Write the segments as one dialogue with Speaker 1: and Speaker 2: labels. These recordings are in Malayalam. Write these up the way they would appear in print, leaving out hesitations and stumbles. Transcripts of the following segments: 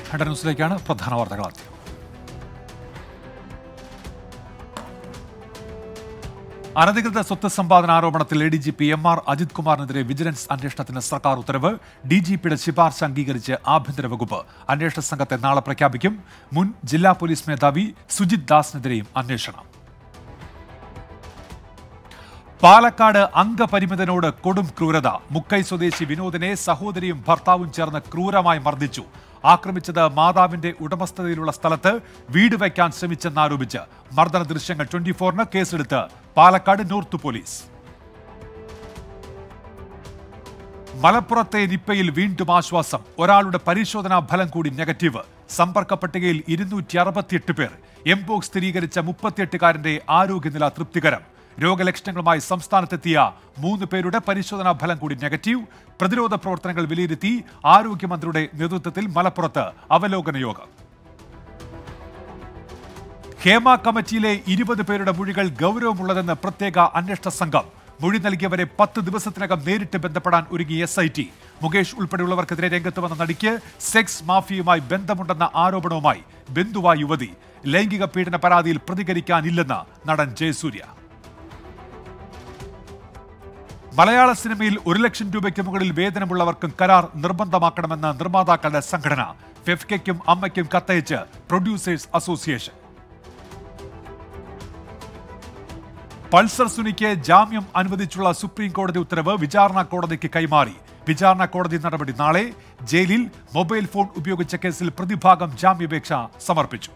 Speaker 1: ന്യൂസിലേക്കാണ് പ്രധാന വാർത്തകൾ ആദ്യം. അനധികൃത സ്വത്ത് സമ്പാദന ആരോപണത്തിൽ ADGP MR അജിത് കുമാറിനെതിരെ വിജിലൻസ് അന്വേഷണത്തിന് സർക്കാർ ഉത്തരവ്. DGPയുടെ ശുപാർശ അംഗീകരിച്ച് ആഭ്യന്തര വകുപ്പ്. അന്വേഷണ സംഘത്തെ നാളെ പ്രഖ്യാപിക്കും. മുൻ ജില്ലാ പോലീസ് മേധാവി സുജിത് ദാസിനെതിരെയും അന്വേഷണം. പാലക്കാട് അംഗപരിമിതനോട് കൊടും ക്രൂരത. മുക്കൈ സ്വദേശി വിനോദിനെ സഹോദരിയും ഭർത്താവും ചേർന്ന് ക്രൂരമായി മർദ്ദിച്ചു. ആക്രമിച്ചത് മാതാവിന്റെ ഉടമസ്ഥതയിലുള്ള സ്ഥലത്ത് വീട് വയ്ക്കാൻ ശ്രമിച്ചെന്നാരോപിച്ച് മർദ്ദന ദൃശ്യങ്ങൾ 24-ന് കേസെടുത്ത് പാലക്കാട് നോർത്ത് പോലീസ്. മലപ്പുറത്തെ നിപ്പയിൽ വീണ്ടും ആശ്വാസം. ഒരാളുടെ പരിശോധനാ ഫലം കൂടി നെഗറ്റീവ്. സമ്പർക്ക പട്ടികയിൽ 268 പേർ. എംപോക്സ് സ്ഥിരീകരിച്ച 38-കാരന്റെ ആരോഗ്യനില തൃപ്തികരം. രോഗലക്ഷണങ്ങളുമായി സംസ്ഥാനത്തെത്തിയ 3 പേരുടെ പരിശോധനാ ഫലം കൂടി നെഗറ്റീവ്. പ്രതിരോധ പ്രവർത്തനങ്ങൾ വിലയിരുത്തി ആരോഗ്യമന്ത്രിയുടെ നേതൃത്വത്തിൽ മലപ്പുറത്ത് അവലോകന യോഗം. ഹേമ കമ്മിറ്റിയിലെ 20 പേരുടെ മൊഴികൾ ഗൗരവമുള്ളതെന്ന് പ്രത്യേക അന്വേഷണ സംഘം. മൊഴി നൽകിയവരെ 10 ദിവസത്തിനകം നേരിട്ട് ബന്ധപ്പെടാൻ ഒരുങ്ങി SIT. മുകേഷ് ഉൾപ്പെടെയുള്ളവർക്കെതിരെ രംഗത്ത് വന്ന നടിക്ക് സെക്സ് മാഫിയയുമായി ബന്ധമുണ്ടെന്ന ആരോപണവുമായി ബന്ധുവായ യുവതി. ലൈംഗിക പീഡന പരാതിയിൽ പ്രതികരിക്കാനില്ലെന്ന് നടൻ ജയസൂര്യ. മലയാള സിനിമയിൽ 1 ലക്ഷം രൂപയ്ക്ക് മുകളിൽ വേതനമുള്ളവർക്കും കരാർ നിർബന്ധമാക്കണമെന്ന് നിർമ്മാതാക്കളുടെ സംഘടന. ഫെഫ്കയ്ക്കും അമ്മയ്ക്കും കത്തയച്ച് പ്രൊഡ്യൂസേഴ്സ് അസോസിയേഷൻ. പൾസർ സുനിക്ക് ജാമ്യം അനുവദിച്ചുള്ള സുപ്രീം കോടതി ഉത്തരവ് വിചാരണ കോടതിക്ക് കൈമാറി. വിചാരണ കോടതി നടപടി നാളെ. ജയിലിൽ മൊബൈൽ ഫോൺ ഉപയോഗിച്ച കേസിൽ പ്രതിഭാഗം ജാമ്യാപേക്ഷ സമർപ്പിച്ചു.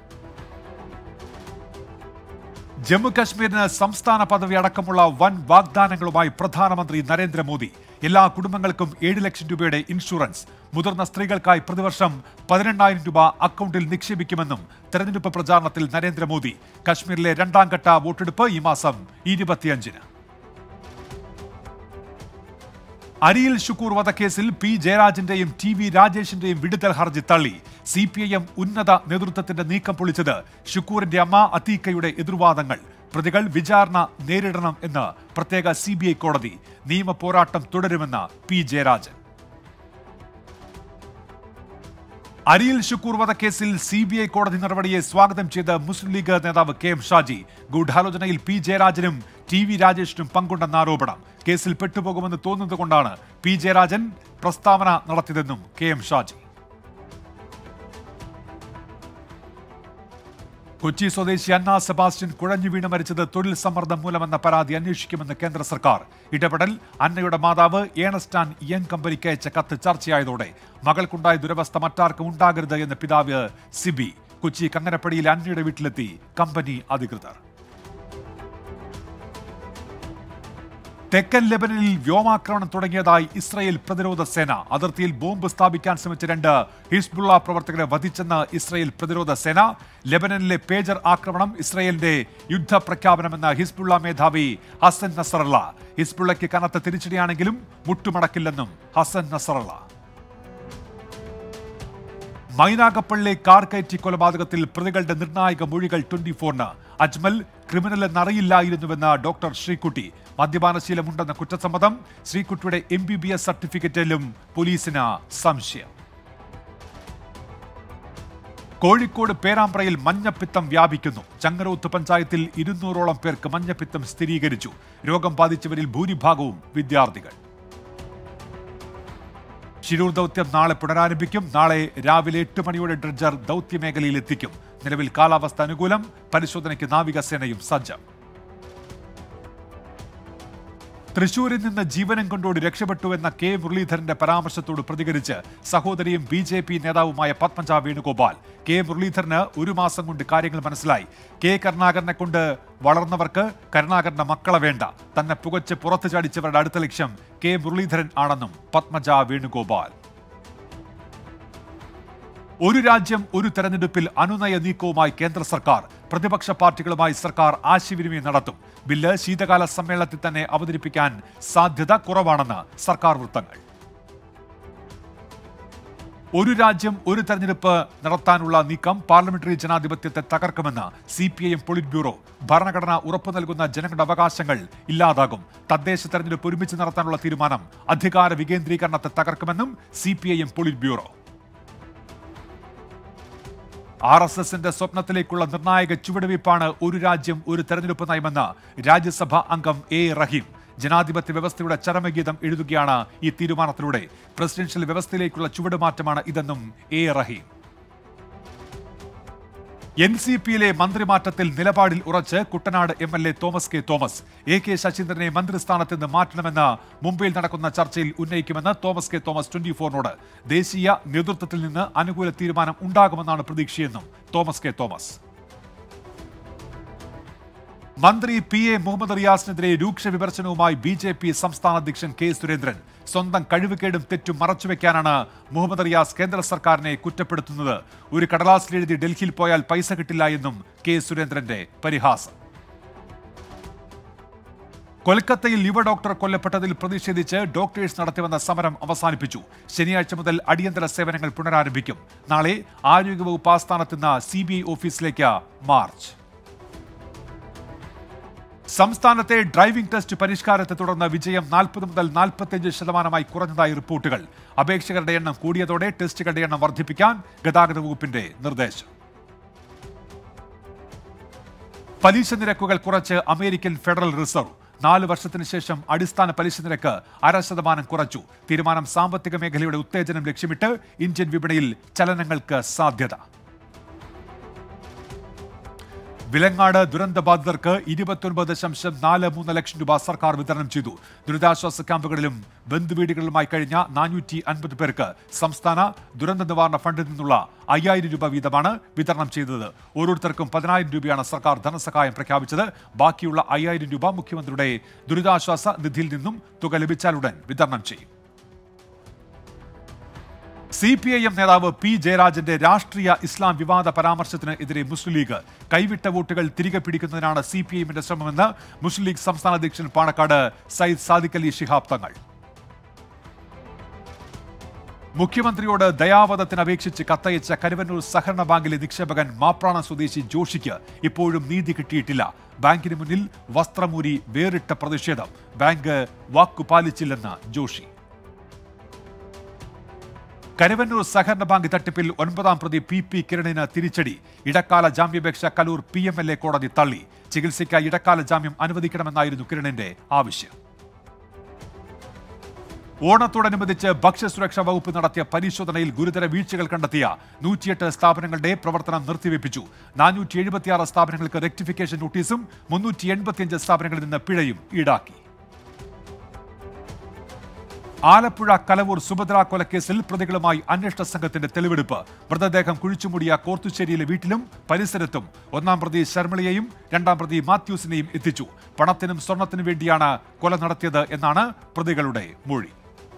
Speaker 1: ജമ്മു കശ്മീരിന് സംസ്ഥാന പദവി അടക്കമുള്ള വൻ വാഗ്ദാനങ്ങളുമായി പ്രധാനമന്ത്രി നരേന്ദ്രമോദി. എല്ലാ കുടുംബങ്ങൾക്കും 7 ലക്ഷം രൂപയുടെ ഇൻഷുറൻസ്. മുതിർന്ന സ്ത്രീകൾക്കായി പ്രതിവർഷം 18,000 രൂപ അക്കൗണ്ടിൽ നിക്ഷേപിക്കുമെന്നും തെരഞ്ഞെടുപ്പ് പ്രചാരണത്തിൽ നരേന്ദ്രമോദി. കശ്മീരിലെ 2ാം ഘട്ട വോട്ടെടുപ്പ് ഈ മാസം 25-ന്. അരിയിൽ ഷുക്കൂർ വധക്കേസിൽ P. ജയരാജന്റെയും TV രാജേഷിന്റെയും വിടുതൽ ഹർജി തള്ളി. CPIM ഉന്നത നേതൃത്വത്തിന്റെ നീക്കം പൊളിച്ചത് ഷുക്കൂറിന്റെ അമ്മ അതീക്കയുടെ എതിർവാദങ്ങൾ. പ്രതികൾ വിചാരണ നേരിടണം എന്ന് പ്രത്യേക CBI കോടതി. നിയമ പോരാട്ടം തുടരുമെന്ന് P. ജയരാജൻ. അരിയിൽ ഷുക്കൂർ വധക്കേസിൽ CBI കോടതി നടപടിയെ സ്വാഗതം ചെയ്ത് മുസ്ലിം ലീഗ് നേതാവ് KM ഷാജി. ഗൂഢാലോചനയിൽ P. ജയരാജനും TV രാജേഷിനും പങ്കുണ്ടെന്ന ആരോപണം. കേസിൽ പെട്ടുപോകുമെന്ന് തോന്നുന്നതുകൊണ്ടാണ് P. ജയരാജൻ പ്രസ്താവന നടത്തിയതെന്നും KM ഷാജി. കൊച്ചി സ്വദേശി അന്ന സെബാസ്റ്റ്യൻ കുഴഞ്ഞു വീണ് മരിച്ചത് തൊഴിൽ സമ്മർദ്ദം മൂലമെന്ന പരാതി അന്വേഷിക്കുമെന്ന് കേന്ദ്ര സർക്കാർ. ഇടപെടൽ. അന്നയുടെ മാതാവ് ഏണസ്റ്റ് ആൻഡ് യങ് കമ്പനിക്ക് അയച്ച കത്ത് ചർച്ചയായതോടെ മകൾക്കുണ്ടായ ദുരവസ്ഥ മറ്റാർക്കും ഉണ്ടാകരുത് എന്ന് പിതാവ് സിബി. കൊച്ചി കങ്ങരപ്പടിയിലെ അന്നയുടെ വീട്ടിലെത്തി കമ്പനി അധികൃതർ. തെക്കൻ ലെബനനിൽ വ്യോമാക്രമണം തുടങ്ങിയതായി ഇസ്രായേൽ പ്രതിരോധ സേന. അതിർത്തിയിൽ ബോംബ് സ്ഥാപിക്കാൻ ശ്രമിച്ച 2 ഹിസ്ബുള്ള പ്രവർത്തകരെ വധിച്ചെന്ന് ഇസ്രായേൽ പ്രതിരോധ സേന. ലെബനനിലെ പേജർ ആക്രമണം ഇസ്രായേലിന്റെ യുദ്ധ പ്രഖ്യാപനമെന്ന് ഹിസ്ബുള്ള മേധാവി ഹസൻ നസറല്ല. ഹിസ്ബുള്ളയ്ക്ക് കനത്ത തിരിച്ചടിയാണെങ്കിലും മുട്ടുമടക്കില്ലെന്നും ഹസൻ നസറല്ല. മൈനാഗപ്പള്ളി കാർ കയറ്റി കൊലപാതകത്തിൽ പ്രതികളുടെ നിർണായക മൊഴികൾ 24-ന്. അജ്മൽ ക്രിമിനൽ എന്നറിയില്ലായിരുന്നുവെന്ന് ഡോക്ടർ ശ്രീകുട്ടി. മദ്യപാനശീലമുണ്ടെന്ന കുറ്റസമ്മതം. ശ്രീകുട്ടിയുടെ MBBS സർട്ടിഫിക്കറ്റിലും പോലീസിന് സംശയം. കോഴിക്കോട് പേരാമ്പ്രയിൽ മഞ്ഞപ്പിത്തം വ്യാപിക്കുന്നു. ചങ്ങരോത്ത് പഞ്ചായത്തിൽ 200ഓളം പേർക്ക് മഞ്ഞപ്പിത്തം സ്ഥിരീകരിച്ചു. രോഗം ബാധിച്ചവരിൽ ഭൂരിഭാഗവും വിദ്യാർത്ഥികൾ. ശിരൂർ ദൗത്യം നാളെ പുനരാരംഭിക്കും. നാളെ രാവിലെ 8 മണിയോടെ ഡ്രഡ്ജർ ദൗത്യമേഖലയിൽ എത്തിക്കും. നിലവിൽ കാലാവസ്ഥ അനുകൂലം. പരിശോധനയ്ക്ക് നാവികസേനയും സജ്ജം. തൃശൂരിൽ നിന്ന് ജീവനം കൊണ്ടോടി രക്ഷപ്പെട്ടുവെന്ന K. മുരളീധരന്റെ പരാമർശത്തോട് പ്രതികരിച്ച് സഹോദരിയും BJP നേതാവുമായ പത്മജ വേണുഗോപാൽ. K. മുരളീധരന് 1 മാസം കൊണ്ട് കാര്യങ്ങൾ മനസ്സിലായി. K. കരുണാകരനെ കൊണ്ട് വളർന്നവർക്ക് കരുണാകരന്റെ മക്കളെ വേണ്ട. തന്നെ പുകച്ച് പുറത്തു ചാടിച്ചവരുടെ അടുത്ത ലക്ഷ്യം K. മുരളീധരൻ ആണെന്നും പത്മജ വേണുഗോപാൽ. ഒരു രാജ്യം ഒരു തെരഞ്ഞെടുപ്പിൽ അനുനയ നീക്കവുമായി കേന്ദ്ര സർക്കാർ. പ്രതിപക്ഷ പാർട്ടികളുമായി സർക്കാർ ആശയവിനിമയം നടത്തും. ബില്ല് ശീതകാല സമ്മേളനത്തിൽ തന്നെ അവതരിപ്പിക്കാൻ സാധ്യത കുറവാണെന്ന് സർക്കാർ വൃത്തങ്ങൾ. ഒരു രാജ്യം ഒരു തെരഞ്ഞെടുപ്പ് നടത്താനുള്ള നീക്കം പാർലമെന്ററി ജനാധിപത്യത്തെ തകർക്കുമെന്ന് CPIM പൊളിറ്റ് ബ്യൂറോ. ഭരണഘടന ഉറപ്പു നൽകുന്ന ജനങ്ങളുടെ അവകാശങ്ങൾ ഇല്ലാതാകും. തദ്ദേശ തെരഞ്ഞെടുപ്പ് ഒരുമിച്ച് നടത്താനുള്ള തീരുമാനം അധികാര വികേന്ദ്രീകരണത്തെ തകർക്കുമെന്നും CPIM പൊളിറ്റ് ബ്യൂറോ. RSSന്റെ സ്വപ്നത്തിലേക്കുള്ള നിർണായക ചുവടുവയ്പ്പാണ് ഒരു രാജ്യം ഒരു തെരഞ്ഞെടുപ്പ് നയമെന്ന് രാജ്യസഭാ അംഗം A. റഹീം. ജനാധിപത്യ വ്യവസ്ഥയുടെ ചരമഗീതം എഴുതുകയാണ് ഈ തീരുമാനത്തിലൂടെ. പ്രസിഡൻഷ്യൽ വ്യവസ്ഥയിലേക്കുള്ള ചുവടുമാറ്റമാണ് ഇതെന്നും A. റഹീം. NCPയിലെ മന്ത്രിമാറ്റത്തിൽ നിലപാടിൽ ഉറച്ച് കുട്ടനാട് MLA തോമസ് കെ തോമസ്. AK ശശീന്ദ്രനെ മന്ത്രിസ്ഥാനത്ത് നിന്ന് മാറ്റണമെന്ന് മുംബൈയിൽ നടക്കുന്ന ചർച്ചയിൽ ഉന്നയിക്കുമെന്ന് തോമസ് കെ തോമസ് 24നോട്. ദേശീയ നേതൃത്വത്തിൽ നിന്ന് അനുകൂല തീരുമാനം ഉണ്ടാകുമെന്നാണ് പ്രതീക്ഷയെന്നും തോമസ് കെ തോമസ്. മന്ത്രി PA മുഹമ്മദ് റിയാസിനെതിരെ രൂക്ഷ വിമർശനവുമായി BJP സംസ്ഥാന അധ്യക്ഷൻ K. സുരേന്ദ്രൻ. സ്വന്തം കഴിവുകേടും തെറ്റും മറച്ചുവെക്കാനാണ് മുഹമ്മദ് റിയാസ് കേന്ദ്ര സർക്കാരിനെ കുറ്റപ്പെടുത്തുന്നത്. ഒരു കടലാസിലെഴുതി ഡൽഹിയിൽ പോയാൽ പൈസ കിട്ടില്ല എന്നും K. സുരേന്ദ്രന്റെ പരിഹാസം. കൊൽക്കത്തയിൽ യുവ ഡോക്ടർ കൊല്ലപ്പെട്ടതിൽ പ്രതിഷേധിച്ച് ഡോക്ടേഴ്സ് നടത്തിവന്ന സമരം അവസാനിപ്പിച്ചു. ശനിയാഴ്ച മുതൽ അടിയന്തര സേവനങ്ങൾ പുനരാരംഭിക്കും. നാളെ ആരോഗ്യവകുപ്പ് ആസ്ഥാനത്ത് നിന്ന് CBI ഓഫീസിലേക്ക് മാർച്ച്. സംസ്ഥാനത്തെ ഡ്രൈവിംഗ് ടെസ്റ്റ് പരിഷ്കാരത്തെ തുടർന്ന് വിജയം 40 മുതൽ 45% കുറഞ്ഞതായി റിപ്പോർട്ടുകൾ. അപേക്ഷകരുടെ എണ്ണം കൂടിയതോടെ ടെസ്റ്റുകളുടെ എണ്ണം വർദ്ധിപ്പിക്കാൻ ഗതാഗത വകുപ്പിന്റെ നിർദ്ദേശം. പലിശ നിരക്കുകൾ കുറച്ച് അമേരിക്കൻ ഫെഡറൽ റിസർവ്. 4 വർഷത്തിന് ശേഷം അടിസ്ഥാന പലിശ നിരക്ക് 0.5% കുറച്ചു. തീരുമാനം സാമ്പത്തിക മേഖലയുടെ ഉത്തേജനം ലക്ഷ്യമിട്ട് ഇന്ത്യൻ വിപണിയിൽ ചലനങ്ങൾക്ക് സാധ്യത. വിലങ്ങാട് ദുരന്തബാധിതർക്ക് 29.43 ലക്ഷം രൂപ സർക്കാർ വിതരണം ചെയ്തു. ദുരിതാശ്വാസ ക്യാമ്പുകളിലും ബന്ധുവീടുകളിലുമായി കഴിഞ്ഞ 450 പേർക്ക് സംസ്ഥാന ദുരന്ത നിവാരണ ഫണ്ടിൽ നിന്നുള്ള 5000 രൂപ വീതമാണ് വിതരണം ചെയ്തത്. ഓരോരുത്തർക്കും 10,000 രൂപയാണ് സർക്കാർ ധനസഹായം പ്രഖ്യാപിച്ചത്. ബാക്കിയുള്ള 5000 രൂപ മുഖ്യമന്ത്രിയുടെ ദുരിതാശ്വാസ നിധിയിൽ നിന്നും തുക ലഭിച്ചാലുടൻ വിതരണം ചെയ്യും. CPIM നേതാവ് P. ജയരാജന്റെ രാഷ്ട്രീയ ഇസ്ലാം വിവാദ പരാമർശത്തിന് എതിരെ മുസ്ലിം ലീഗ്. കൈവിട്ട വോട്ടുകൾ തിരികെ പിടിക്കുന്നതിനാണ് CPIMന്റെ ശ്രമമെന്ന് മുസ്ലിം ലീഗ് സംസ്ഥാന അധ്യക്ഷൻ പാണക്കാട് സയ്യിദ് സാദിഖ് അലി ശിഹാബ് തങ്ങൾ. മുഖ്യമന്ത്രിയോട് ദയാവധത്തിന് അപേക്ഷിച്ച് കത്തയച്ച കരുവന്നൂർ സഹകരണ ബാങ്കിലെ നിക്ഷേപകൻ മാപ്രാണ സ്വദേശി ജോഷിക്ക് ഇപ്പോഴും നീതി കിട്ടിയിട്ടില്ല. ബാങ്കിന് മുന്നിൽ വസ്ത്രമൂരി വേറിട്ട പ്രതിഷേധം. ബാങ്ക് വാക്കുപാലിച്ചില്ലെന്ന് ജോഷി. കരുവന്നൂർ സഹകരണ ബാങ്ക് തട്ടിപ്പിൽ 9ാം പ്രതി PP കിരണിന് തിരിച്ചടി. ഇടക്കാല ജാമ്യാപേക്ഷ കലൂർ PMLA കോടതി തള്ളി. ചികിത്സയ്ക്കായി ഇടക്കാല ജാമ്യം അനുവദിക്കണമെന്നായിരുന്നു കിരണിന്റെ ആവശ്യം. ഓണത്തോടനുബന്ധിച്ച് ഭക്ഷ്യസുരക്ഷാ വകുപ്പ് നടത്തിയ പരിശോധനയിൽ ഗുരുതര വീഴ്ചകൾ കണ്ടെത്തിയ 108 സ്ഥാപനങ്ങളുടെ പ്രവർത്തനം നിർത്തിവെപ്പിച്ചു. 476 സ്ഥാപനങ്ങൾക്ക് റെക്ടിഫിക്കേഷൻ നോട്ടീസും 385 സ്ഥാപനങ്ങളിൽ നിന്ന് പിഴയും ഈടാക്കി. ആലപ്പുഴ കലവൂർ സുഭദ്ര കൊലക്കേസിൽ പ്രതികളുമായി അന്വേഷണ സംഘത്തിന്റെ തെളിവെടുപ്പ്. മൃതദേഹം കുഴിച്ചുമൂടിയ കോർത്തുശ്ശേരിയിലെ വീട്ടിലും പരിസരത്തും 1ാം പ്രതി ശർമിളയെയും 2ാം പ്രതി മാത്യൂസിനെയും എത്തിച്ചു. പണത്തിനും സ്വർണത്തിനും വേണ്ടിയാണ് കൊല നടത്തിയത് എന്നാണ് പ്രതികളുടെ മൊഴി.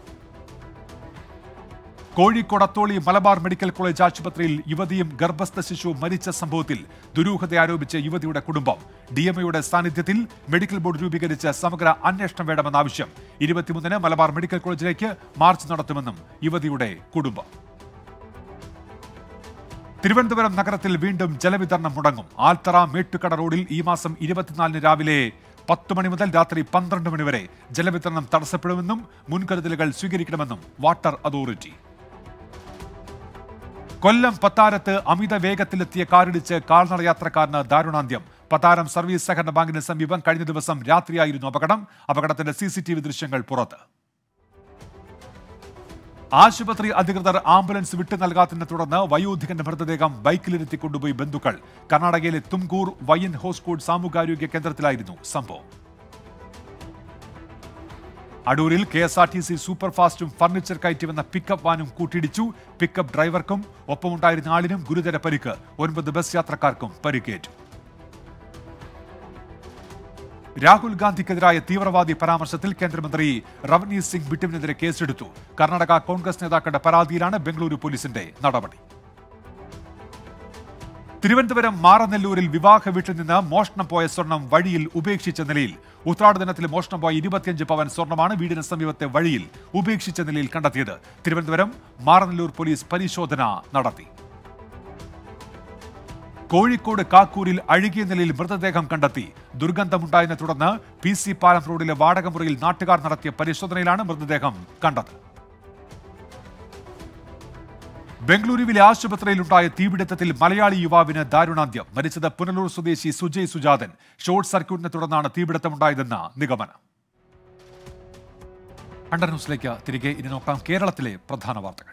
Speaker 1: കോഴിക്കോട് അത്തോളി മലബാർ മെഡിക്കൽ കോളേജ് ആശുപത്രിയിൽ യുവതിയും ഗർഭസ്ഥ ശിശുവും മരിച്ച സംഭവത്തിൽ ദുരൂഹത ആരോപിച്ച് യുവതിയുടെ കുടുംബം. DMOയുടെ സാന്നിധ്യത്തിൽ മെഡിക്കൽ ബോർഡ് രൂപീകരിച്ച് സമഗ്ര അന്വേഷണം വേണമെന്ന ആവശ്യം. 23-ന് മലബാർ മെഡിക്കൽ കോളേജിലേക്ക് മാർച്ച് നടത്തുമെന്നും യുവതിയുടെ കുടുംബം. തിരുവനന്തപുരം നഗരത്തിൽ വീണ്ടും ജലവിതരണം മുടങ്ങും. ആൽത്തറ മേട്ടുകട റോഡിൽ ഈ മാസം 24-ന് രാവിലെ 10 മണി മുതൽ രാത്രി 12 മണി വരെ ജലവിതരണം തടസ്സപ്പെടുമെന്നും മുൻകരുതലുകൾ സ്വീകരിക്കണമെന്നും വാട്ടർ അതോറിറ്റി. കൊല്ലം പത്താരത്ത് അമിത വേഗത്തിലെത്തിയ കാറിടിച്ച് കാൽനട യാത്രക്കാരന് ദാരുണാന്ത്യം. പത്താരം സർവീസ് സഹകരണ ബാങ്കിന് സമീപം കഴിഞ്ഞ ദിവസം രാത്രിയായിരുന്നു അപകടം. അപകടത്തിന്റെ CCTV ദൃശ്യങ്ങൾ പുറത്ത്. ആശുപത്രി അധികൃതർ ആംബുലൻസ് വിട്ടു നൽകാത്തതിനെ തുടർന്ന് വയോധികന്റെ മൃതദേഹം ബൈക്കിലിരുത്തി കൊണ്ടുപോയി ബന്ധുക്കൾ. കർണാടകയിലെ തുംകൂർ വൈൻ ഹോസ്കോഡ് സാമൂഹികാരോഗ്യ കേന്ദ്രത്തിലായിരുന്നു സംഭവം. അടൂരിൽ KSRTC സൂപ്പർഫാസ്റ്റും ഫർണിച്ചർ കയറ്റി വന്ന പിക്കപ്പ് വാനും കൂട്ടിയിടിച്ചു. പിക്കപ്പ് ഡ്രൈവർക്കും ഒപ്പമുണ്ടായിരുന്ന ആളിനും ഗുരുതര പരിക്ക്. 9 ബസ് യാത്രക്കാർക്കും പരിക്കേറ്റു. രാഹുൽ ഗാന്ധിക്കെതിരായ തീവ്രവാദി പരാമർശത്തിൽ കേന്ദ്രമന്ത്രി റവ്നീത് സിംഗ് ബിട്ടുവിനെതിരെ കേസെടുത്തു. കർണാടക കോൺഗ്രസ് നേതാക്കളുടെ പരാതിയിലാണ് ബംഗളൂരു പോലീസിന്റെ നടപടി. തിരുവനന്തപുരം മാറനെല്ലൂരിൽ വിവാഹ വീട്ടിൽ നിന്ന് മോഷണം പോയ സ്വർണം വഴിയിൽ ഉപേക്ഷിച്ച നിലയിൽ. ഉത്രാട ദിനത്തിൽ മോഷണം പോയ 25 പവൻ സ്വർണമാണ് വീടിന് സമീപത്തെ വഴിയിൽ ഉപേക്ഷിച്ച നിലയിൽ കണ്ടെത്തിയത്. തിരുവനന്തപുരം മാറനെല്ലൂർ പോലീസ് പരിശോധന നടത്തി. കോഴിക്കോട് കാക്കൂരിൽ അഴുകിയ നിലയിൽ മൃതദേഹം കണ്ടെത്തി. ദുർഗന്ധമുണ്ടായതിനെ തുടർന്ന് PC പാലം റോഡിലെ വാടകമുറിയിൽ നാട്ടുകാർ നടത്തിയ പരിശോധനയിലാണ് മൃതദേഹം കണ്ടത്. ബംഗളൂരുവിലെ ആശുപത്രിയിലുണ്ടായ തീപിടുത്തത്തിൽ മലയാളി യുവാവിന് ദാരുണാന്ത്യം. മരിച്ചത് പുനലൂർ സ്വദേശി സുജയ് സുജാതൻ. ഷോർട്ട് സർക്യൂട്ടിനെ തുടർന്നാണ് തീപിടുത്തമുണ്ടായതെന്ന് നിഗമനം. അണ്ടർ ന്യൂസിലേക്ക് തിരികെ ഇനി നോക്കാം കേരളത്തിലെ പ്രധാന വാർത്തകൾ.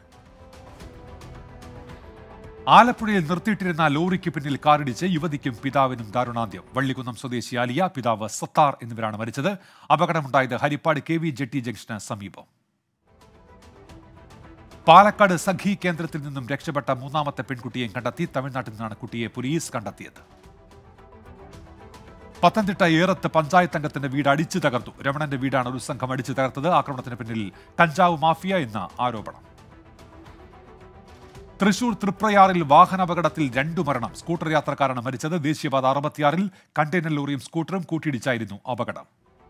Speaker 1: ആലപ്പുഴയിൽ നിർത്തിയിട്ടിരുന്ന ലോറിക്ക് പിന്നിൽ കാറിടിച്ച് യുവതിക്കും പിതാവിനും ദാരുണാന്ത്യം. വള്ളികുന്നം സ്വദേശി ആലിയ, പിതാവ് സത്താർ എന്നിവരാണ് മരിച്ചത്. അപകടമുണ്ടായത് ഹരിപ്പാട് KV ജെട്ടി ജംഗ്ഷന് സമീപം. പാലക്കാട് സഖി കേന്ദ്രത്തിൽ നിന്നും രക്ഷപ്പെട്ട മൂന്നാമത്തെ പെൺകുട്ടിയെ കണ്ടെത്തി. തമിഴ്നാട്ടിൽ നിന്നാണ് കുട്ടിയെ പോലീസ് കണ്ടെത്തിയത്. പത്തനംതിട്ട ഏറത്ത് പഞ്ചായത്ത് അംഗത്തിന്റെ വീട് അടിച്ചു തകർത്തു. രമണന്റെ വീടാണ് ഒരു സംഘം അടിച്ചു തകർത്തത്. ആക്രമണത്തിന് പിന്നിൽ കഞ്ചാവ് മാഫിയ എന്ന ആരോപണം. തൃശൂർ തൃപ്രയാറിൽ വാഹനാപകടത്തിൽ 2 മരണം. സ്കൂട്ടർ യാത്രക്കാരാണ് മരിച്ചത്. ദേശീയപാത 66-ൽ കണ്ടെയ്നർ ലോറിയും സ്കൂട്ടറും കൂട്ടിയിടിച്ചായിരുന്നു അപകടം.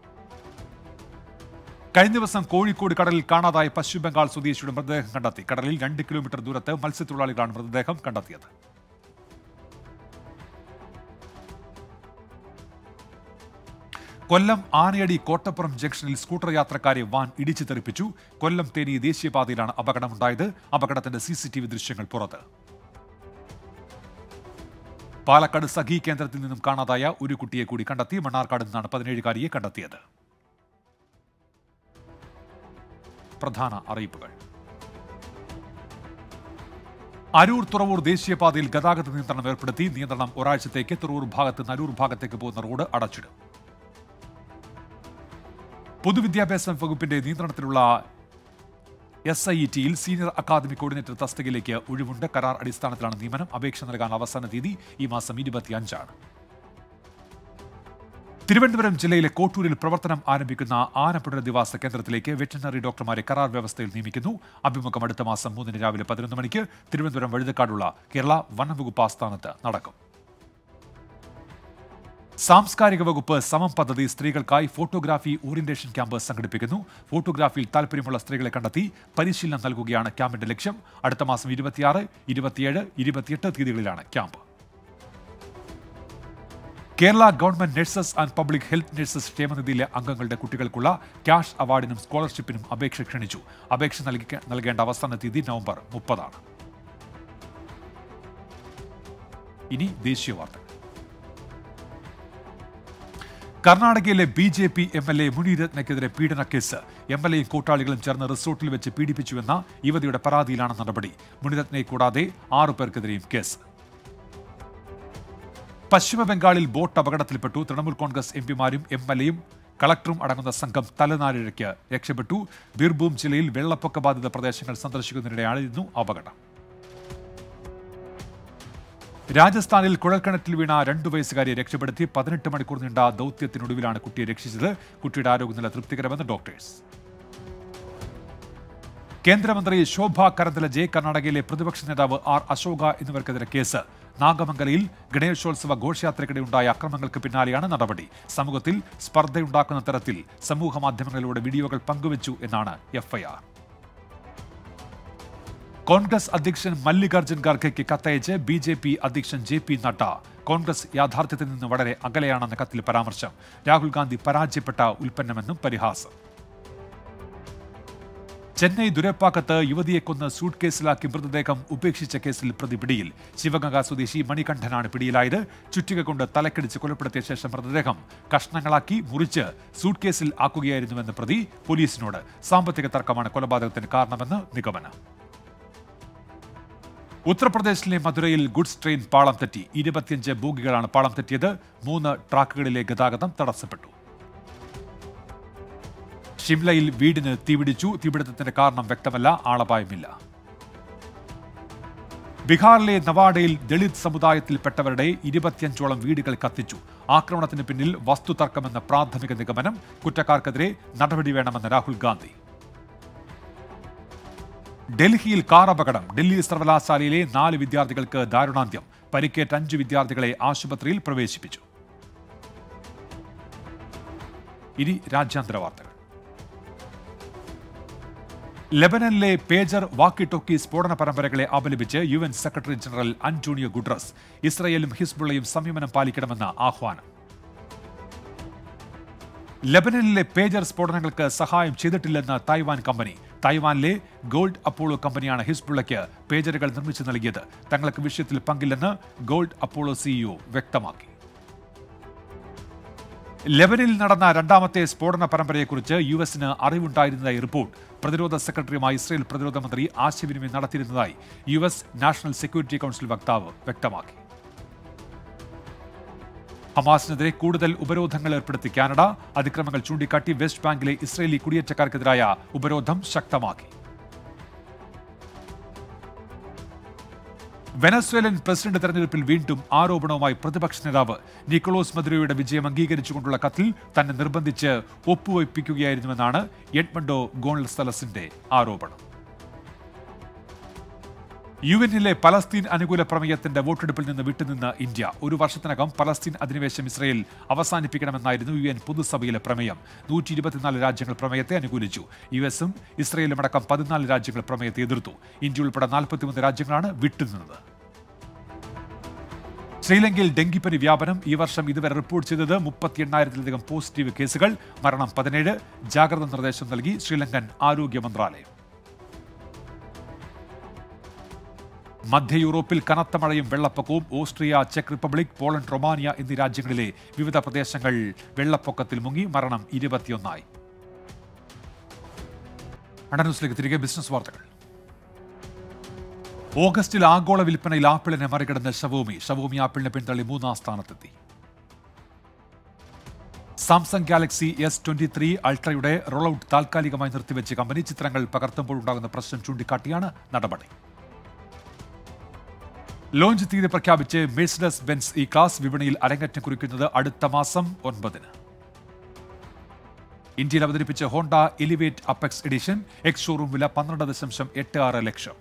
Speaker 1: കഴിഞ്ഞ ദിവസം കോഴിക്കോട് കടലിൽ കാണാതായ പശ്ചിമബംഗാൾ സ്വദേശിയുടെ മൃതദേഹം കണ്ടെത്തി. കടലിൽ 2 കിലോമീറ്റർ ദൂരത്ത് മത്സ്യത്തൊഴിലാളികളാണ് മൃതദേഹം കണ്ടെത്തിയത്. കൊല്ലം ആനയടി കോട്ടപ്പുറം ജംഗ്ഷനിൽ സ്കൂട്ടർ യാത്രക്കാരെ വാൻ ഇടിച്ചു തെറിപ്പിച്ചു. കൊല്ലം തേനി ദേശീയപാതയിലാണ് അപകടമുണ്ടായത്. അപകടത്തിന്റെ CCTV ദൃശ്യങ്ങൾ പുറത്ത്. പാലക്കാട് സഖി കേന്ദ്രത്തിൽ നിന്നും കാണാതായ ഒരു കുട്ടിയെ കൂടി കണ്ടെത്തി. മണ്ണാർക്കാട് നിന്നാണ് 17-കാരിയെ കണ്ടെത്തിയത്. പ്രധാന അറിയിപ്പുകൾ. അരൂർ തുറവൂർ ദേശീയപാതയിൽ ഗതാഗത നിയന്ത്രണം ഏർപ്പെടുത്തി. നിയന്ത്രണം ഒരാഴ്ചത്തേക്ക്. തുറവൂർ ഭാഗത്ത് നിന്ന് അരൂർ ഭാഗത്തേക്ക് പോകുന്ന റോഡ് അടച്ചിടും. പൊതുവിദ്യാഭ്യാസ വകുപ്പിന്റെ നിയന്ത്രണത്തിലുള്ള SIETയിൽ സീനിയർ അക്കാദമിക് കോർഡിനേറ്റർ തസ്തികയിലേക്ക് ഒഴിവുണ്ട്. കരാർ അടിസ്ഥാനത്തിലാണ് നിയമനം. അപേക്ഷ നൽകാൻ അവസാന തീയതി ഈ മാസം 25 തിരുവനന്തപുരം ജില്ലയിലെ കോട്ടൂരിൽ പ്രവർത്തനം ആരംഭിക്കുന്ന ആനപ്പുനരധിവാസ കേന്ദ്രത്തിലേക്ക് വെറ്ററിനറി ഡോക്ടർമാരെ കരാർ വ്യവസ്ഥയിൽ നിയമിക്കുന്നു. അഭിമുഖം അടുത്ത മാസം 3 രാവിലെ 11 മണിക്ക് തിരുവനന്തപുരം വഴുതക്കാടുള്ള കേരള വനംവകുപ്പ് ആസ്ഥാനത്ത് നടക്കും. സാംസ്കാരിക വകുപ്പ് സമം പദ്ധതി സ്ത്രീകൾക്കായി ഫോട്ടോഗ്രാഫി ഓറിയന്റേഷൻ ക്യാമ്പ് സംഘടിപ്പിക്കുന്നു. ഫോട്ടോഗ്രാഫിയിൽ താൽപര്യമുള്ള സ്ത്രീകളെ കണ്ടെത്തി പരിശീലനം നൽകുകയാണ് ക്യാമ്പിന്റെ ലക്ഷ്യം. അടുത്ത മാസം 26, 27, 28 തീയതികളിലാണ് camp. Kerala government nurses and public health nurses ക്ഷേമനിധിയിലെ അംഗങ്ങളുടെ കുട്ടികൾക്കുള്ള ക്യാഷ് അവാർഡിനും സ്കോളർഷിപ്പിനും അപേക്ഷ ക്ഷണിച്ചു. അപേക്ഷ നൽകേണ്ട അവസാന തീയതി നവംബർ 30. ഇനി ദേശീയ വാർത്തകൾ. കർണാടകയിലെ BJP MLA മുനിരത്നയ്ക്കെതിരെ പീഡന കേസ്. MLAയും കൂട്ടാളികളും ചേർന്ന് റിസോർട്ടിൽ വെച്ച് പീഡിപ്പിച്ചുവെന്ന യുവതിയുടെ പരാതിയിലാണ് നടപടി. മുനിരത്നയെ കൂടാതെ 6 പേർക്കെതിരെയും കേസ്. പശ്ചിമബംഗാളിൽ ബോട്ട് അപകടത്തിൽപ്പെട്ടു. തൃണമൂൽ കോൺഗ്രസ് MPമാരും MLAയും കളക്ടറും അടങ്ങുന്ന സംഘം തലനാരിഴയ്ക്ക് രക്ഷപ്പെട്ടു. ബീർഭൂം ജില്ലയിൽ വെള്ളപ്പൊക്ക ബാധിത പ്രദേശങ്ങൾ സന്ദർശിക്കുന്നതിനിടെയായിരുന്നു അപകടം. രാജസ്ഥാനിൽ കുഴൽക്കിണറ്റിൽ വീണ 2 വയസ്സുകാരിയെ രക്ഷപ്പെടുത്തി. 18 മണിക്കൂർ നീണ്ട ദൗത്യത്തിനൊടുവിലാണ് കുട്ടിയെ രക്ഷിച്ചത്. കുട്ടിയുടെ ആരോഗ്യനില തൃപ്തികരമെന്ന് ഡോക്ടേഴ്സ്. കേന്ദ്രമന്ത്രി ശോഭ കരന്തലജെ, കർണാടകയിലെ പ്രതിപക്ഷ നേതാവ് R. അശോക എന്നിവർക്കെതിരെ കേസ്. നാഗമംഗലയിൽ ഗണേശോത്സവ ഘോഷയാത്രയ്ക്കിടെയുണ്ടായ അക്രമങ്ങൾക്ക് പിന്നാലെയാണ് നടപടി. സമൂഹത്തിൽ സ്പർദ്ധയുണ്ടാക്കുന്ന തരത്തിൽ സമൂഹ മാധ്യമങ്ങളിലൂടെ വീഡിയോകൾ പങ്കുവച്ചു എന്നാണ് FIR. കോൺഗ്രസ് അധ്യക്ഷൻ മല്ലികാർജ്ജുൻ ഖാർഗെയ്ക്ക് കത്തയച്ച് BJP അധ്യക്ഷൻ JP നഡ്ഡ. കോൺഗ്രസ് യാഥാർത്ഥ്യത്തിൽ നിന്ന് വളരെ അകലെയാണെന്ന കത്തിൽ പരാമർശം. രാഹുൽ ഗാന്ധി പരാജയപ്പെട്ട ഉൽപ്പന്നമെന്നും പരിഹാസം. ചെന്നൈ ദുരപ്പാക്കത്ത് യുവതിയെ കൊന്ന് സൂട്ട് കേസിലാക്കി മൃതദേഹം ഉപേക്ഷിച്ച കേസിൽ പ്രതി പിടിയിൽ. ശിവഗംഗ സ്വദേശി മണികണ്ഠനാണ് പിടിയിലായത്. ചുറ്റിക കൊണ്ട് തലക്കടിച്ച് കൊലപ്പെടുത്തിയ ശേഷം മൃതദേഹം കഷ്ണങ്ങളാക്കി മുറിച്ച് സൂട്ട് കേസിൽ ആക്കുകയായിരുന്നുവെന്ന് പ്രതി പോലീസിനോട്. സാമ്പത്തിക തർക്കമാണ് കൊലപാതകത്തിന് കാരണമെന്ന് നിഗമനം. ഉത്തർപ്രദേശിലെ മധുരയിൽ ഗുഡ്സ് ട്രെയിൻ പാളം തെറ്റി. 25 ബോഗികളാണ് പാളം തെറ്റിയത്. 3 ട്രാക്കുകളിലെ ഗതാഗതം തടസ്സപ്പെട്ടു. ഷിംലയിൽ വീടിന് തീപിടിച്ചു. തീപിടുത്തത്തിന്റെ കാരണം വ്യക്തമല്ല. ആളപായമില്ല. ബീഹാറിലെ നവാഡയിൽ ദളിത് സമുദായത്തിൽപ്പെട്ടവരുടെ 25ഓളം വീടുകൾ കത്തിച്ചു. ആക്രമണത്തിന് പിന്നിൽ വസ്തുതർക്കമെന്ന പ്രാഥമിക നിഗമനം. കുറ്റക്കാർക്കെതിരെ നടപടി വേണമെന്ന് രാഹുൽ ഗാന്ധി. ഡൽഹിയിൽ കാർ അപകടം. ഡൽഹി സർവകലാശാലയിലെ 4 വിദ്യാർത്ഥികൾക്ക് ദാരുണാന്ത്യം. പരിക്കേറ്റ 5 വിദ്യാർത്ഥികളെ ആശുപത്രിയിൽ പ്രവേശിപ്പിച്ചു. ഇനി രാജ്യാന്തര വാർത്തകൾ. ലെബനനിലെ പേജർ വാക്കി ടോക്കി സ്ഫോടന പരമ്പരകളെ അപലപിച്ച് UN secretary general Antonio Guterres. ഇസ്രയേലും ഹിസ്ബുള്ളയും സംയമനം പാലിക്കണമെന്ന ആഹ്വാനം. ലെബനനിലെ പേജർ സ്ഫോടനങ്ങൾക്ക് സഹായം ചെയ്തിട്ടില്ലെന്ന് തായ്വാൻ കമ്പനി. തായ്വാനിലെ ഗോൾഡ് അപ്പോളോ കമ്പനിയാണ് ഹിസ്ബുള്ളയ്ക്ക് പേജറുകൾ നിർമ്മിച്ചു നൽകിയത്. തങ്ങൾക്ക് വിഷയത്തിൽ പങ്കില്ലെന്ന് ഗോൾഡ് അപ്പോളോ സിഇഒ വ്യക്തമാക്കി. ലെബനിൽ നടന്ന രണ്ടാമത്തെ സ്ഫോടന പരമ്പരയെക്കുറിച്ച് യുഎസിന് അറിവുണ്ടായിരുന്നതായി റിപ്പോർട്ട്. പ്രതിരോധ സെക്രട്ടറിയുമായി ഇസ്രയേൽ പ്രതിരോധ മന്ത്രി ആശയവിനിമയം നടത്തിയിരുന്നതായി യുഎസ് നാഷണൽ സെക്യൂരിറ്റി കൗൺസിൽ വക്താവ് വ്യക്തമാക്കി. ഹമാസിനെതിരെ കൂടുതൽ ഉപരോധങ്ങൾ ഏർപ്പെടുത്തി കാനഡ. അതിക്രമങ്ങൾ ചൂണ്ടിക്കാട്ടി വെസ്റ്റ് ബാങ്കിലെ ഇസ്രയേലി കുടിയേറ്റക്കാർക്കെതിരായ ഉപരോധം ശക്തമാക്കി. വെനസ്വേലൻ പ്രസിഡന്റ് തെരഞ്ഞെടുപ്പിൽ വീണ്ടും ആരോപണവുമായി പ്രതിപക്ഷ നേതാവ്. നിക്കോളാസ് മദുരോയുടെ വിജയം അംഗീകരിച്ചുകൊണ്ടുള്ള കത്തിൽ തന്നെ നിർബന്ധിച്ച് ഒപ്പുവയ്പ്പിക്കുകയായിരുന്നുവെന്നാണ് എഡ്മണ്ടോ ഗോൺസലസിന്റെ ആരോപണം. യുഎന്നിലെ പലസ്തീൻ അനുകൂല പ്രമേയത്തിന്റെ വോട്ടെടുപ്പിൽ നിന്ന് വിട്ടുനിന്ന് ഇന്ത്യ. ഒരു വർഷത്തിനകം പലസ്തീൻ അധിനിവേശം ഇസ്രയേൽ അവസാനിപ്പിക്കണമെന്നായിരുന്നു യുഎൻ പൊതുസഭയിലെ പ്രമേയം. 124 രാജ്യങ്ങൾ പ്രമേയത്തെ അനുകൂലിച്ചു. യുഎസും ഇസ്രയേലും അടക്കം 14 രാജ്യങ്ങൾ പ്രമേയത്തെ എതിർത്തു. ഇന്ത്യ ഉൾപ്പെടെ 43 രാജ്യങ്ങളാണ് വിട്ടുനിന്നത്. ശ്രീലങ്കയിൽ ഡെങ്കിപ്പനി വ്യാപനം. ഈ വർഷം ഇതുവരെ റിപ്പോർട്ട് ചെയ്തത് 38,000-ലധികം പോസിറ്റീവ് കേസുകൾ. മരണം 17. ജാഗ്രതാ നിർദ്ദേശം നൽകി ശ്രീലങ്കൻ ആരോഗ്യ മന്ത്രാലയം. മധ്യ യൂറോപ്പിൽ കനത്ത മഴയും വെള്ളപ്പൊക്കവും. ഓസ്ട്രിയ, ചെക്ക് റിപ്പബ്ലിക്, പോളണ്ട്, റൊമാനിയ എന്നീ രാജ്യങ്ങളിലെ വിവിധ പ്രദേശങ്ങൾ വെള്ളപ്പൊക്കത്തിൽ മുങ്ങി. മരണം 21. ന്യൂസിലേക്ക് തിരികെ ബിസിനസ് വാർത്തകൾ. ഓഗസ്റ്റിൽ ആഗോള വിൽപ്പനയിൽ ആപ്പിളിനെ മറികടന്ന് ഷവോമി ആപ്പിളിനെ പിന്തള്ളി 3-ാം സ്ഥാനത്തെത്തി. സാംസങ് ഗാലക്സി S23 അൾട്രയുടെ റോളൌട്ട് താൽക്കാലികമായി നിർത്തിവെച്ച് കമ്പനി. ചിത്രങ്ങൾ പകർത്തുമ്പോഴുണ്ടാകുന്ന പ്രശ്നം ചൂണ്ടിക്കാട്ടിയാണ് നടപടി. ലോഞ്ച് തീയതി പ്രഖ്യാപിച്ച് മെഴ്സിഡസ് ബെൻസ് ഇ ക്ലാസ്. വിപണിയിൽ അരങ്ങേറ്റം കുറിക്കുന്നത് അടുത്ത മാസം 9-ന്. ഇന്ത്യയിൽ അവതരിപ്പിച്ച Honda Elevate Apex edition. Ex showroom വില 12.86 ലക്ഷം.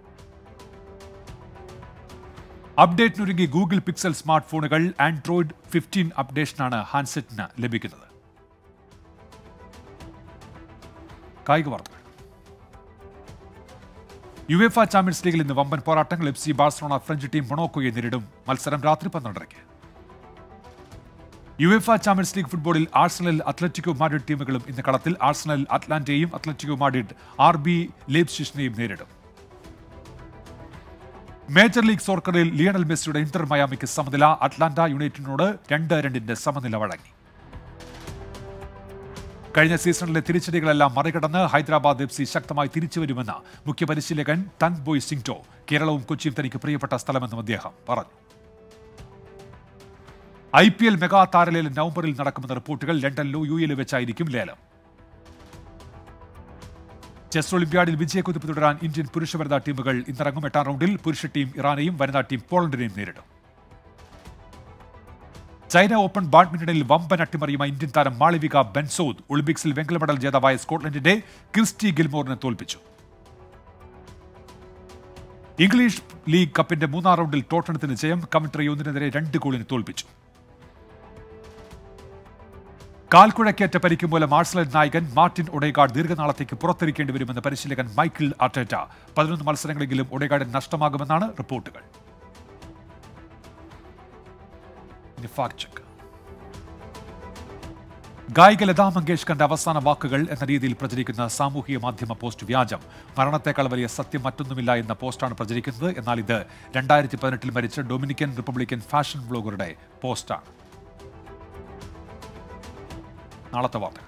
Speaker 1: അപ്ഡേറ്റിനൊരുങ്ങി Google Pixel smartphones. Android 15 അപ്ഡേഷനാണ് ഹാൻഡ്സെറ്റിന് ലഭിക്കുന്നത്. കായിക വാർത്തകൾ. യുവേഫ ചാമ്പ്യൻസ് ലീഗിൽ ഇന്ന് വമ്പൻ പോരാട്ടങ്ങൾ. FC ബാഴ്സലോണ ഫ്രഞ്ച് ടീം മൊണോക്കോയെ നേരിടും. മത്സരം രാത്രി 12:30. യുവേഫ ചാമ്പ്യൻസ് ലീഗ് ഫുട്ബോളിൽ ആഴ്സണൽ, അത്ലറ്റിക്കോ മാഡ്രിഡ് ടീമുകളും ഇന്ന് കളത്തിൽ. ആഴ്സണൽ അറ്റ്ലാന്റയെയും അത്ലറ്റിക്കോ മാഡ്രിഡ് RB ലെയ്പ്സിഗിനെയും നേരിടും. മേജർ ലീഗ് സോക്കറിൽ ലിയണൽ മെസ്സിയുടെ ഇന്റർ മയാമിക്ക് സമനില. അറ്റ്ലാന്റ യുണൈറ്റഡിനോട് 2-2 സമനില വഴങ്ങി. കഴിഞ്ഞ സീസണിലെ തിരിച്ചടികളെല്ലാം മറികടന്ന് ഹൈദരാബാദ് FC ശക്തമായി തിരിച്ചുവരുമെന്ന് മുഖ്യ പരിശീലകൻ തങ് ബോയ് സിംഗ്ടോ. കേരളവും കൊച്ചിയും തനിക്ക് പ്രിയപ്പെട്ട സ്ഥലമെന്നും അദ്ദേഹം പറഞ്ഞു. IPL മെഗാ താരലേലം നവംബറിൽ നടക്കുമെന്ന റിപ്പോർട്ടുകൾ. ലണ്ടനിലോ UAE വെച്ചായിരിക്കും ലേലം. ചെസ് ഒളിമ്പ്യാഡിൽ വിജയക്കുതിപ്പ് തുടരാൻ ഇന്ത്യൻ പുരുഷ വനിതാ ടീമുകൾ ഇന്നിറങ്ങും. 8-ാം റൗണ്ടിൽ പുരുഷ ടീം ഇറാനെയും വനിതാ ടീം പോളണ്ടിനെയും നേരിടും. ചൈന ഓപ്പൺ ബാഡ്മിന്റണിൽ വമ്പൻ അട്ടിമറിയുമായി ഇന്ത്യൻ താരം മാളവിക ബെൻസോദ്. ഒളിമ്പിക്സിൽ വെങ്കല മെഡൽ ജേതാവായ സ്കോട്ട്ലൻഡിന്റെ ക്രിസ്റ്റി ഗിൽമോറിനെ തോൽപ്പിച്ചു. ഇംഗ്ലീഷ് ലീഗ് കപ്പിന്റെ 3-ാം റൗണ്ടിൽ ടോട്ടനത്തിന് ജയം. കമന്ററി 1-നെതിരെ 2 ഗോളിന് തോൽപ്പിച്ചു. കാൽക്കുഴക്കേറ്റ പരിക്ക് മൂലം ആഴ്സണൽ നായകൻ മാർട്ടിൻ ഒഡേഗാർഡ് ദീർഘനാളത്തേക്ക് പുറത്തിരിക്കേണ്ടി വരുമെന്ന് പരിശീലകൻ മൈക്കിൾ അർട്ടേറ്റ. 11 മത്സരങ്ങളെങ്കിലും ഒഡേഗാർഡിന് നഷ്ടമാകുമെന്നാണ് റിപ്പോർട്ടുകൾ. ഗായിക ലതാ മങ്കേഷ്കറിന്റെ അവസാന വാക്കുകൾ എന്ന രീതിയിൽ പ്രചരിക്കുന്ന സാമൂഹിക മാധ്യമ പോസ്റ്റ് വ്യാജം. മരണത്തെക്കാൾ വലിയ സത്യം മറ്റൊന്നുമില്ല എന്ന പോസ്റ്റാണ് പ്രചരിക്കുന്നത്. എന്നാൽ ഇത് 2018 മരിച്ച ഡൊമിനിക്കൻ റിപ്പബ്ലിക്കൻ ഫാഷൻ ബ്ലോഗറുടെ പോസ്റ്റാണ്. നാളത്തെ വാർത്ത.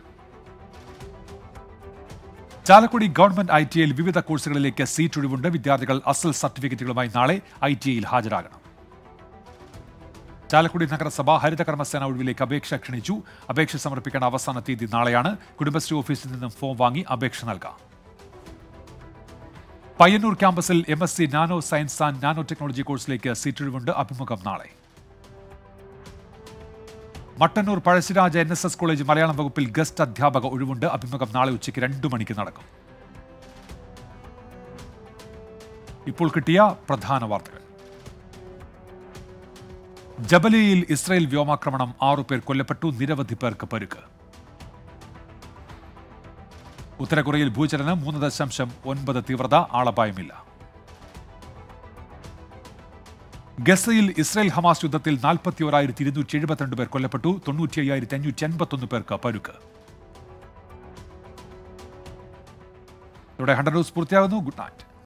Speaker 1: ചാലക്കുടി ഗവൺമെന്റ് ITIയിൽ വിവിധ കോഴ്സുകളിലേക്ക് സീറ്റ് ഒഴിവുണ്ട്. വിദ്യാർത്ഥികൾ അസൽ സർട്ടിഫിക്കറ്റുകളുമായി നാളെ ITIയിൽ ഹാജരാകണം. ചാലക്കുടി നഗരസഭ ഹരിതകർമ്മസേന ഒഴിവിലേക്ക് അപേക്ഷ ക്ഷണിച്ചു. അപേക്ഷ സമർപ്പിക്കേണ്ട അവസാന തീയതി നാളെയാണ്. കുടുംബശ്രീ ഓഫീസിൽ നിന്നും ഫോം വാങ്ങി അപേക്ഷ നൽകാം. പയ്യന്നൂർ ക്യാമ്പസിൽ MSc nano science and nano technology കോഴ്സിലേക്ക് സീറ്റ് ഒഴിവുണ്ട്. അഭിമുഖം നാളെ. മട്ടന്നൂർ പഴശ്ശിരാജ NSS കോളേജ് മലയാളം വകുപ്പിൽ ഗസ്റ്റ് അധ്യാപക ഒഴിവുണ്ട്. അഭിമുഖം നാളെ ഉച്ചയ്ക്ക് 2 മണിക്ക് നടക്കും. ഇപ്പോൾ കിട്ടിയ പ്രധാന വാർത്തകൾ. ജബലിയയിൽ ഇസ്രായേൽ വ്യോമാക്രമണം. 6 പേർ കൊല്ലപ്പെട്ടു. നിരവധി പേർക്ക് പരിക്ക്. ഉത്തര കൊറിയയിൽ ഭൂചലനം. 3.9 തീവ്രത. ആളപായമില്ല. ഗസയിൽ ഇസ്രായേൽ ഹമാസ് യുദ്ധത്തിൽ 41,272 പേർ കൊല്ലപ്പെട്ടു. 95,551 പേർക്ക് പരുക്ക്. ഇവിടെ 100 ന്യൂസ് പൂർത്തിയാകുന്നു. Good night.